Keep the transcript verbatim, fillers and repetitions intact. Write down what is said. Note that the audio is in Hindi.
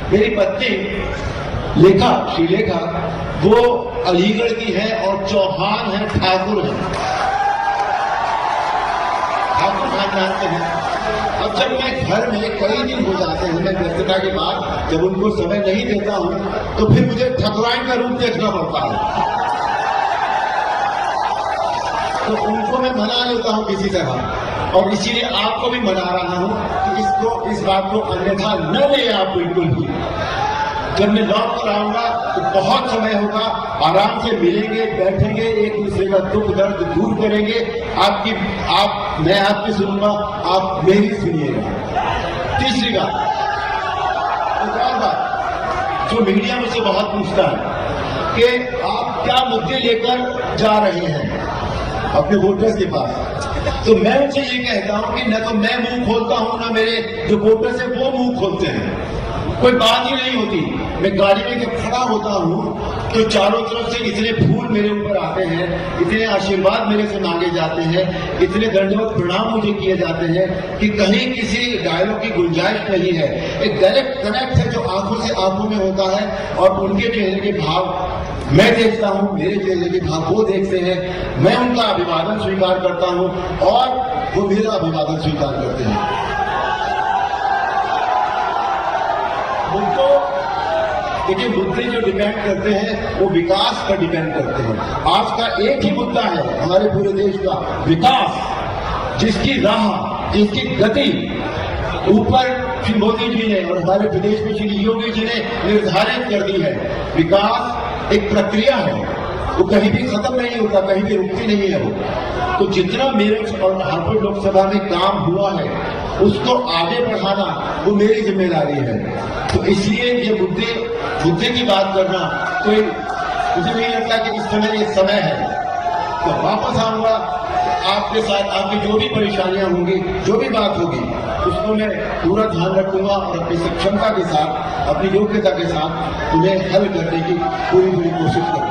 मेरी पत्नी लेखा श्रीलेखा वो अलीगढ़ की है और चौहान है, ठाकुर है, ठाकुर खानदान के हैं। अब जब मैं घर में कई दिन हो जाते हैं, मैं व्यस्तता के बाद जब उनको समय नहीं देता हूं तो फिर मुझे ठकुराइन का रूप देखना पड़ता है। तो उनको मैं मना लेता हूं किसी तरह, और इसीलिए आपको भी मना रहा हूं कि इसको इस बात को अन्यथा न ले आप बिल्कुल भी। जब मैं लौट कर आऊंगा तो बहुत समय होगा, आराम से मिलेंगे, बैठेंगे, एक दूसरे का दुख दर्द दूर करेंगे। आपकी आप मैं आपकी सुनूंगा, आप मेरी सुनिएगा। तीसरी बात, एक और बात जो मीडिया मुझसे बहुत पूछता है कि आप क्या मुद्दे लेकर जा रहे हैं अपने वोटर्स के पास, तो मैं उनसे ये कहता हूं कि न तो मैं मुंह खोलता हूं, ना मेरे जो वोटर्स हैं वो मुंह खोलते हैं। कोई बात ही नहीं होती। मैं गाड़ी में जब खड़ा होता हूं तो चारों तरफ से इतने फूल मेरे ऊपर आते हैं, इतने आशीर्वाद मेरे से मांगे जाते हैं, इतने दंडवत प्रणाम मुझे किए जाते हैं कि कहीं किसी डायलॉग की गुंजाइश नहीं है। एक डायरेक्ट कनेक्ट है जो आंखों से आंखों में होता है, और उनके चेहरे के भाव मैं देखता हूं, मेरे चेहरे के भाव वो देखते हैं। मैं उनका अभिवादन स्वीकार करता हूं और वो मेरा अभिवादन स्वीकार करते हैं। उनको देखिए, मुद्दे जो डिपेंड करते हैं वो विकास पर डिपेंड करते हैं। आज का एक ही मुद्दा है हमारे पूरे देश का, विकास, जिसकी राह, जिसकी गति ऊपर श्री मोदी जी ने और हमारे प्रदेश में श्री योगी जी ने निर्धारित कर दी है। विकास एक प्रक्रिया है, वो कहीं भी खत्म नहीं होता, कहीं भी रुकती नहीं है वो। तो जितना मेरठ और हापुड़ लोकसभा में काम हुआ है उसको आगे बढ़ाना वो मेरी जिम्मेदारी है। तो इसलिए ये मुद्दे मुद्दे की बात करना कोई, मुझे नहीं लगता कि इस समय ये समय है। तो वापस आऊंगा आपके साथ, आपकी जो भी परेशानियां होंगी, जो भी बात होगी, उसको मैं पूरा ध्यान रखूंगा और अपनी सक्षमता के साथ, अपनी योग्यता के साथ उन्हें हल करने की पूरी पूरी कोशिश करूंगा।